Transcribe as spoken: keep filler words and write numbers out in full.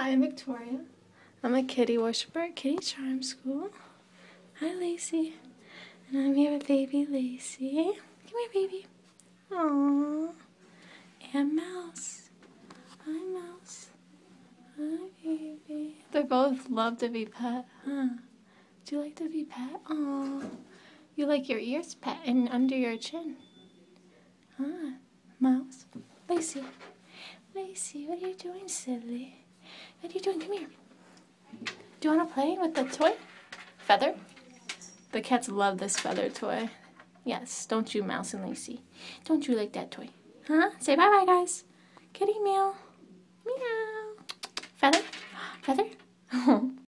Hi, I'm Victoria. I'm a kitty worshiper at Kitty Charm School. Hi, Lacey. And I'm here with baby Lacey. Come here, baby. Aww. And Mouse. Hi, Mouse. Hi, baby. They both love to be pet, huh? Do you like to be pet? Aww. You like your ears pet and under your chin. Huh? Mouse. Lacey. Lacey, what are you doing, silly? What are you doing? Come here. Do you want to play with the toy? Feather? The cats love this feather toy. Yes, don't you, Mouse and Lacey? Don't you like that toy? Huh? Say bye-bye, guys. Kitty meow. Meow. Feather? Feather?